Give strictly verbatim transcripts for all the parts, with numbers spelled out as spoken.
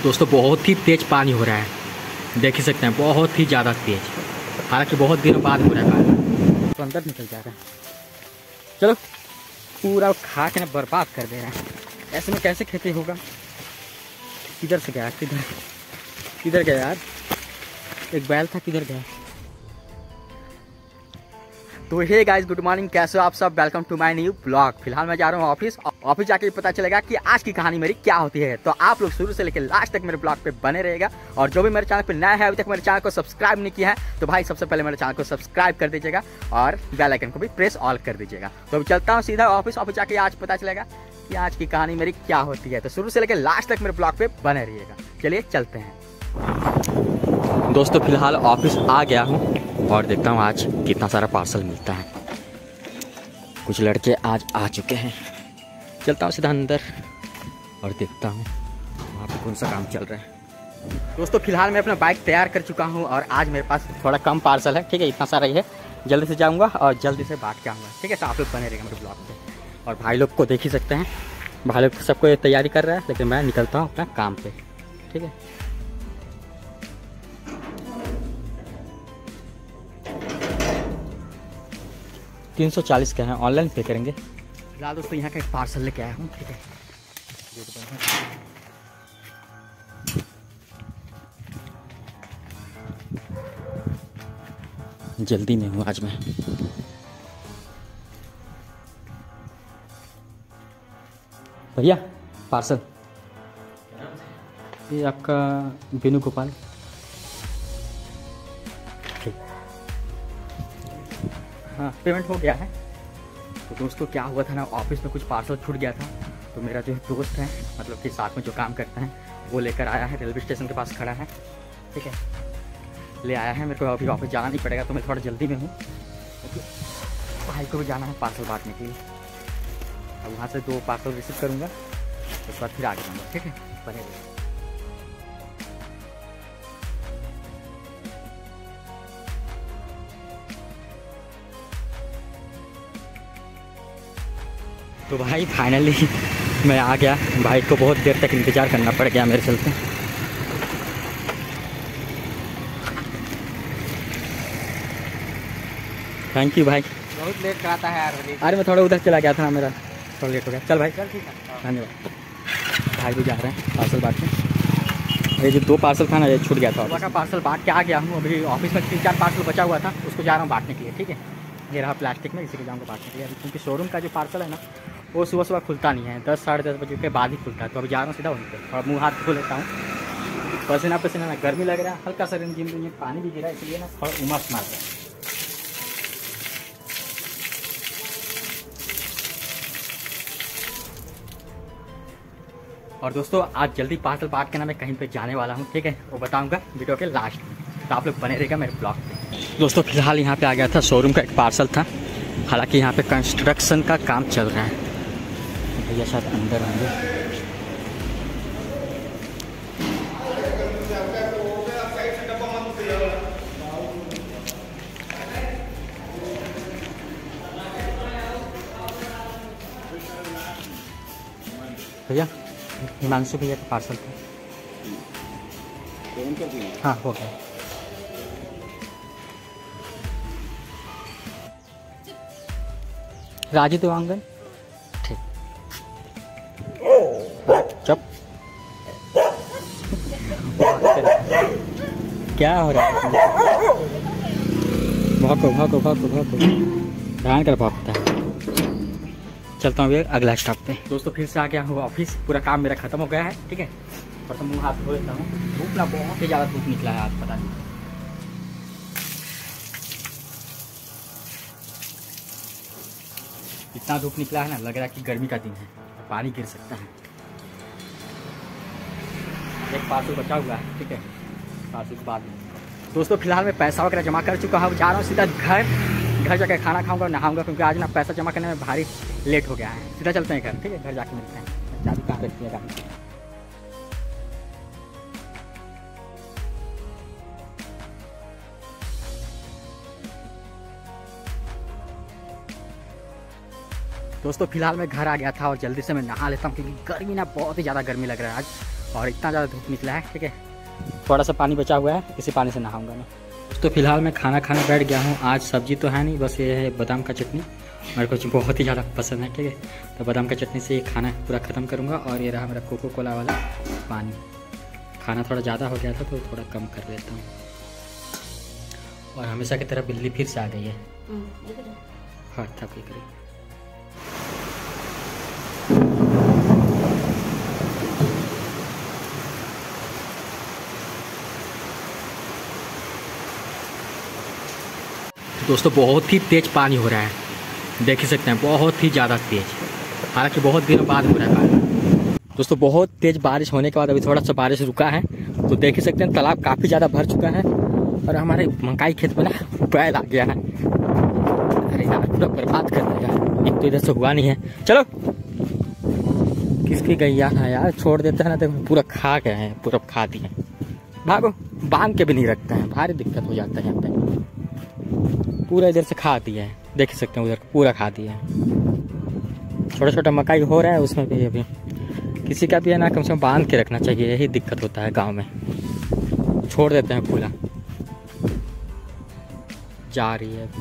दोस्तों बहुत ही तेज़ पानी हो रहा है, देख ही सकते हैं, बहुत ही ज़्यादा तेज़। हालांकि बहुत दिनों बाद हो रहा है पानी, तो अंदर निकल जा रहा है। चलो पूरा खा के ना बर्बाद कर दे रहे हैं। ऐसे में कैसे खेती होगा? किधर से गया? किधर किधर गया यार? एक बैल था, किधर गया? तो हे गाइस, गुड मॉर्निंग, कैसे हो आप सब? Welcome to my new blog. फिलहाल मैं जा रहा हूँ ऑफिस। ऑफिस जाके पता चलेगा कि आज की कहानी मेरी क्या होती है। तो आप लोग शुरू से लेकर लास्ट तक मेरे ब्लॉग पे बने रहेगा। और जो भी मेरे चैनल पे नया है, अभी तक मेरे चैनल को सब्सक्राइब नहीं किया है, तो भाई सबसे पहले मेरे चैनल को सब्सक्राइब कर दीजिएगा और बेल आइकन को भी प्रेस ऑल कर दीजिएगा। तो अभी चलता हूँ सीधा ऑफिस। ऑफिस जाके आज पता चलेगा कि आज की कहानी मेरी क्या होती है। तो शुरू से लेकर लास्ट तक मेरे ब्लॉग पे बने रहिएगा। चलिए चलते हैं दोस्तों। फिलहाल ऑफिस आ गया हूँ और देखता हूँ आज कितना सारा पार्सल मिलता है। कुछ लड़के आज आ चुके हैं। चलता हूँ सीधा अंदर और देखता हूँ वहाँ पे कौन सा काम चल रहा है। दोस्तों फिलहाल मैं अपना बाइक तैयार कर चुका हूँ और आज मेरे पास थोड़ा कम पार्सल है, ठीक है, इतना सारा ही है। जल्दी से जाऊँगा और जल्दी से बांट के आऊँगा, ठीक है। तो आप लोग बने रहेंगे मेरे ब्लॉग पे। और भाई लोग को देख ही सकते हैं, भाई लोग सबको तैयारी कर रहा है, लेकिन मैं निकलता हूँ अपना काम पे, ठीक है। तीन सौ चालीस का है, ऑनलाइन पे करेंगे। फिलहाल दोस्तों यहाँ का एक पार्सल लेके आया हूँ, ठीक है। जल्दी में हूँ आज मैं। भैया पार्सल, ये आपका बेनू गोपाल। हाँ पेमेंट हो गया है। तो दोस्तों क्या हुआ था ना, ऑफिस में कुछ पार्सल छूट गया था। तो मेरा जो दोस्त है, मतलब कि साथ में जो काम करता है, वो लेकर आया है, रेलवे स्टेशन के पास खड़ा है, ठीक है, ले आया है। मेरे को अभी ऑफिस जाना नहीं पड़ेगा, तो मैं थोड़ा जल्दी में हूँ क्योंकि भाई को भी जाना है पार्सल बांटने के लिए। अब वहाँ से दो पार्सल रिसीव करूँगा, उसके बाद फिर आगे जाऊँगा, ठीक है। बने रहिए। तो भाई फाइनली मैं आ गया। भाई को बहुत देर तक इंतज़ार करना पड़ गया मेरे चलते। थैंक यू भाई। बहुत लेट कराता है यार। अरे मैं थोड़ा उधर चला गया था, मेरा थोड़ा लेट हो गया। चल भाई, चल ठीक है, धन्यवाद। भाई भी जा रहे हैं पार्सल बांट के। ये जो दो पार्सल था ना, ये छूट गया था, का पार्सल बांट के आ गया हूँ। अभी ऑफिस में तीन चार पार्सल बचा हुआ था, उसको जा रहा हूँ बांटने के लिए, ठीक है। ये रहा प्लास्टिक में, इसी को जाऊँगा बांटने के लिए। क्योंकि शोरूम का जो पार्सल है ना, वो सुबह सुबह खुलता नहीं है, दस साढ़े दस बजे के बाद ही खुलता है। तो अभी जा रहा हूँ सीधा वहीं पर, थोड़ा मुँह हाथ धो लेता हूँ। पसीना पसीना ना, गर्मी लग रहा है, हल्का सा रिमझिम रिमझिम पानी भी गिरा, इसलिए ना थोड़ा उमस मार रहा है। और दोस्तों आज जल्दी पार्सल बांट के ना मैं कहीं पे जाने वाला हूँ, ठीक है, वो बताऊँगा वीडियो के लास्ट में। तो आप लोग बने रहेगा मेरे ब्लॉग पे। दोस्तों फिलहाल यहाँ पे आ गया था, शोरूम का एक पार्सल था। हालांकि यहाँ पे कंस्ट्रक्शन का काम चल रहा है। भैया शायद अंदर होंगे। भैया हिमांशु भैया का पार्सल था। हाँ हो गया। राजी देवांगन, ठीक। चुप। क्या हो रहा है? भागो भागो भागो भागो, ध्यान कर भागता है। चलता हूँ अगला स्टॉप पे। दोस्तों फिर से आ गया हूँ ऑफिस, पूरा काम मेरा खत्म हो गया है, ठीक है। और तो मुँह हाथ धो लेता हूँ। धूप ना बहुत ही ज़्यादा धूप निकला है आज, पता नहीं। इतना धूप निकला है ना, लग रहा है कि गर्मी का दिन है, पानी गिर सकता है। एक पार्सल बचा हुआ है, ठीक है, पार्सल के बाद में। दोस्तों फिलहाल मैं पैसा वगैरह जमा कर चुका हूँ, जा रहा हूँ सीधा घर। घर जाकर खाना खाऊंगा, नहाऊंगा, क्योंकि आज ना पैसा जमा करने में भारी लेट हो गया है। सीधा चलते हैं घर, ठीक है, घर जाके मिलते हैं। चाबी कहाँ रखी है गाड़ी? दोस्तों फिलहाल मैं घर आ गया था और जल्दी से मैं नहा लेता हूँ, क्योंकि गर्मी ना बहुत ही ज़्यादा गर्मी लग रहा है आज। और इतना ज़्यादा धूप निकला है। ठीक है, थोड़ा सा पानी बचा हुआ है, इसी पानी से नहाऊंगा मैं। तो फिलहाल मैं खाना खाने बैठ गया हूँ। आज सब्जी तो है नहीं, बस ये है बादाम का चटनी, मेरे को बहुत ही ज़्यादा पसंद है। ठीक है, तो बादाम का चटनी से ये खाना पूरा ख़त्म करूँगा। और ये रहा मेरा कोको कोला वाला पानी। खाना थोड़ा ज़्यादा हो गया था तो थोड़ा कम कर देता हूँ। और हमेशा की तरह बिल्ली फिर से आ गई है। हाँ था कोई करी। दोस्तों बहुत ही तेज पानी हो रहा है, देख ही सकते हैं, बहुत ही ज़्यादा तेज। हालांकि बहुत दिनों बाद हो रहा है पानी। दोस्तों बहुत तेज बारिश होने के बाद अभी थोड़ा सा बारिश रुका है, तो देख ही सकते हैं तालाब काफ़ी ज़्यादा भर चुका है। और हमारे मकाई खेत में ना बैल आ गया है। अरे यार पूरा बर्बाद कर देगा। एक तो इधर से हुआ नहीं है। चलो किसकी गैया है यार, छोड़ देते हैं ना तो पूरा खा गए हैं, पूरा खा दिए। भागो, बांध के भी नहीं रखते हैं, भारी दिक्कत हो जाता है यहाँ पे। पूरा इधर से खा दिया है, देख सकते हैं, उधर पूरा खा दिया है। छोटा छोटा मकाई हो रहा है, उसमें भी अभी किसी का भी है ना, कम से कम बांध के रखना चाहिए। यही दिक्कत होता है गांव में, छोड़ देते हैं खुला। जा रही है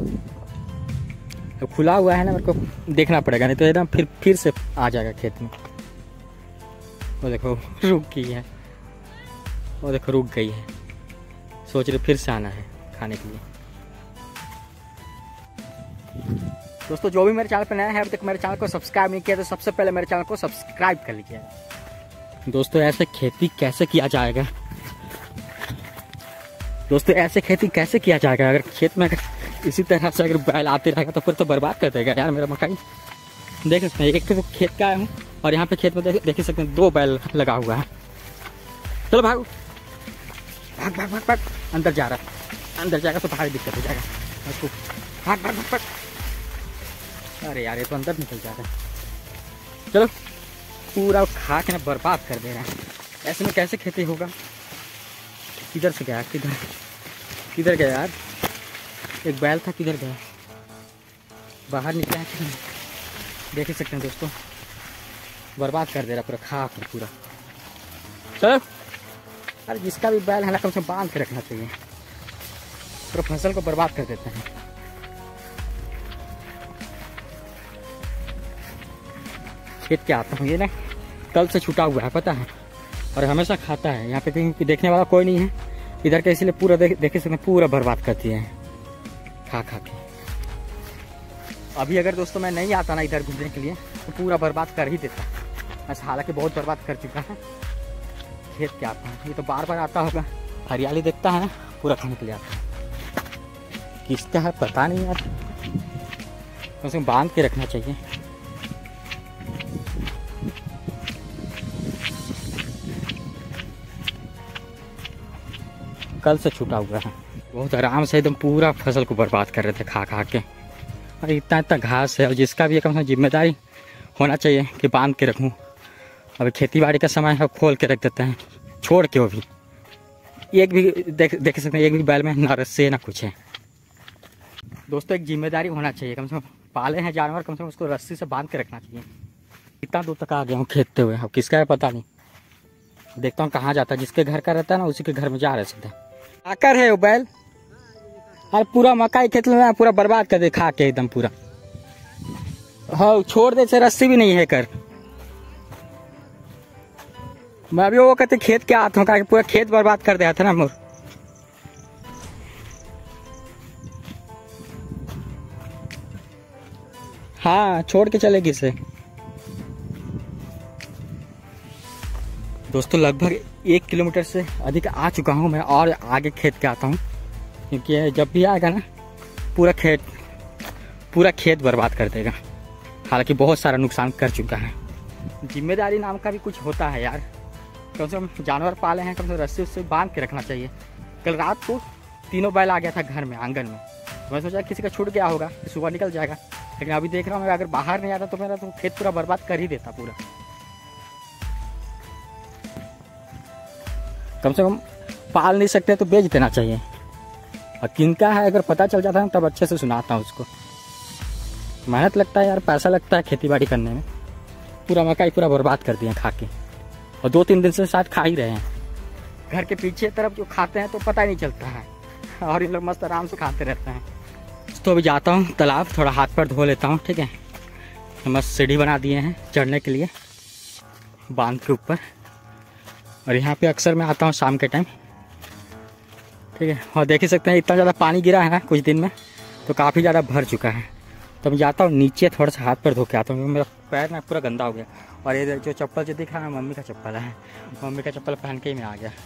तो खुला हुआ है ना, मेरे को देखना पड़ेगा, नहीं तो है ना फिर फिर से आ जाएगा खेत में। वो देखो रुक गई है, वो देखो रुक गई है। सोच रही फिर से आना है खाने के लिए। दोस्तों जो भी मेरे चैनल पर नया है, अभी तक मेरे चैनल को सब्सक्राइब नहीं किया तो सबसे पहले मेरे चैनल को सब्सक्राइब कर लीजिए। दोस्तों ऐसे खेती कैसे किया जाएगा दोस्तों ऐसे खेती कैसे किया जाएगा? अगर खेत में अगर इसी तरह से अगर बैल आते रहेगा तो फिर तो बर्बाद कर देगा यार मेरा मकाई। देख सकते हैं, एक तो खेत का हूँ और यहाँ पे खेत में देख, देख सकते हैं दो बैल लगा हुआ है। चलो भागो, भाग भाग भाग भाग। अंदर जा रहा है, अंदर जाएगा तो भारी दिक्कत हो जाएगा उसको। भाग भाग भाग भाग। अरे यार ये तो अंदर निकल जा रहा है। चलो पूरा खा के ना बर्बाद कर दे रहा है। ऐसे में कैसे खेती होगा? किधर से गया, किधर किधर गया यार? एक बैल था, किधर गया? बाहर निकला है कि नहीं? देख ही सकते हैं दोस्तों, बर्बाद कर दे रहा पूरा, खा कर पूरा। चलो अरे जिसका भी बैल है ना, कम से कम बांध के रखना चाहिए, पूरा फसल को बर्बाद कर देते हैं। खेत के आता हूँ, ये ना कल से छूटा हुआ है पता है, और हमेशा खाता है। यहाँ पे कहीं देखने वाला कोई नहीं है इधर के, इसीलिए पूरा देख देखे सकते पूरा बर्बाद करती है खा खा के। अभी अगर दोस्तों मैं नहीं आता ना इधर घूमने के लिए तो पूरा बर्बाद कर ही देता। बस हालांकि बहुत बर्बाद कर चुका है। खेत के आता हूँ, ये तो बार बार आता होगा, हरियाली देखता है ना पूरा खाने के लिए आता है। किसका है पता नहीं यार, कम से कम बांध के रखना चाहिए। कल से छूटा हुआ है, बहुत आराम से एकदम पूरा फसल को बर्बाद कर रहे थे खा खा के। और इतना इतना घास है, और जिसका भी कम से कम जिम्मेदारी होना चाहिए कि बांध के रखूँ। अभी खेती बाड़ी का समय है, खोल के रख देते हैं छोड़ के। वो भी एक भी देख देख सकते हैं, एक भी बैल में ना रस्से ना कुछ है। दोस्तों एक जिम्मेदारी होना चाहिए, कम से कम पाले हैं जानवर, कम से कम उसको रस्सी से बांध के रखना चाहिए। इतना दूर तक आ गया हूँ खेतते हुए, अब किसका है पता नहीं। देखता हूँ कहाँ जाता है, जिसके घर का रहता है ना उसी के घर में जा रहे सीधा। आकर है वो बैल, अरे पूरा मकाई खेत में पूरा बर्बाद कर दे खा के एकदम पूरा। हाँ छोड़ दे से रस्सी भी नहीं है कर। मैं अभी वो कहते खेत के आता हूँ, पूरा खेत बर्बाद कर दिया था ना मोर। हाँ छोड़ के चलेगी इसे। दोस्तों लगभग एक किलोमीटर से अधिक आ चुका हूँ मैं, और आगे खेत के आता हूँ, क्योंकि जब भी आएगा ना पूरा खेत पूरा खेत बर्बाद कर देगा। हालांकि बहुत सारा नुकसान कर चुका है। जिम्मेदारी नाम का भी कुछ होता है यार, कम से कम जानवर पाले हैं, कम से कम रस्सी उससे बांध के रखना चाहिए। कल रात को तीनों बैल आ गया था घर में, आंगन में। मैं सोचा किसी का छूट गया होगा, सुबह निकल जाएगा, लेकिन अभी देख रहा हूँ मैं अगर बाहर नहीं आता तो मेरा तो खेत पूरा बर्बाद कर ही देता पूरा। कम से कम पाल नहीं सकते तो बेच देना चाहिए। और किनका है अगर पता चल जाता है तब अच्छे से सुनाता हूँ उसको। मेहनत लगता है यार, पैसा लगता है खेती बाड़ी करने में। पूरा मकाई पूरा बर्बाद कर दिया खा के। और दो तीन दिन से शायद खा ही रहे हैं। घर के पीछे तरफ जो खाते हैं तो पता ही नहीं चलता है, और इन लोग मस्त आराम से खाते रहते हैं। तो अभी जाता हूँ तालाब, थोड़ा हाथ पैर धो लेता हूँ, ठीक है। मस्त सीढ़ी बना दिए हैं चढ़ने के लिए बांध के ऊपर, और यहाँ पे अक्सर मैं आता हूँ शाम के टाइम, ठीक है। और देख ही सकते हैं इतना ज़्यादा पानी गिरा है ना कुछ दिन में, तो काफ़ी ज़्यादा भर चुका है। तो मैं जाता हूँ नीचे, थोड़ा सा हाथ पैर धो के आता हूँ, मेरा पैर ना पूरा गंदा हो गया। और ये जो चप्पल जो दिख रहा है मम्मी का चप्पल है, मम्मी का चप्पल पहन के ही मैं आ गया।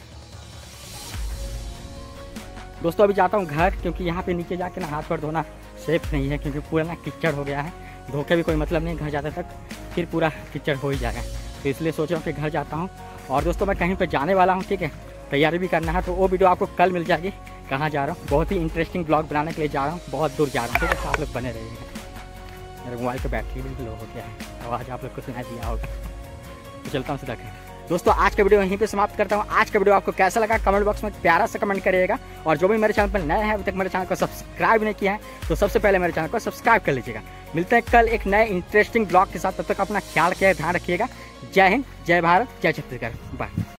दोस्तों अभी जाता हूँ घर, क्योंकि यहाँ पे नीचे जाके ना हाथ पैर धोना सेफ नहीं है, क्योंकि पूरा ना कीचड़ हो गया है। धो के भी कोई मतलब नहीं, घर जाते तक फिर पूरा कीचड़ हो ही जाएगा। तो इसलिए सोच रहा हूँ कि घर जाता हूँ। और दोस्तों मैं कहीं पर जाने वाला हूँ, ठीक है, तैयारी भी करना है, तो वो वीडियो आपको कल मिल जाएगी। कहाँ जा रहा हूँ, बहुत ही इंटरेस्टिंग ब्लॉग बनाने के लिए जा रहा हूँ, बहुत दूर जा रहा हूँ, ठीक है। तो आप लोग बने रहिएगा। मेरे मोबाइल का बैटरी भी लो हो गया है, आवाज़ आप लोग को सुनाई दिया होगा। तो चलता हूँ सीधा घर। दोस्तों आज का वीडियो यहीं पे समाप्त करता हूँ। आज का वीडियो आपको कैसा लगा कमेंट बॉक्स में प्यारा सा कमेंट करिएगा। और जो भी मेरे चैनल पर नए हैं, अभी तक मेरे चैनल को सब्सक्राइब नहीं किया है, तो सबसे पहले मेरे चैनल को सब्सक्राइब कर लीजिएगा। मिलते हैं कल एक नए इंटरेस्टिंग ब्लॉग के साथ, तब तक अपना ख्याल रखिएगा, ध्यान रखिएगा। जय हिंद, जय भारत, जय छत्तीसगढ़, बाय।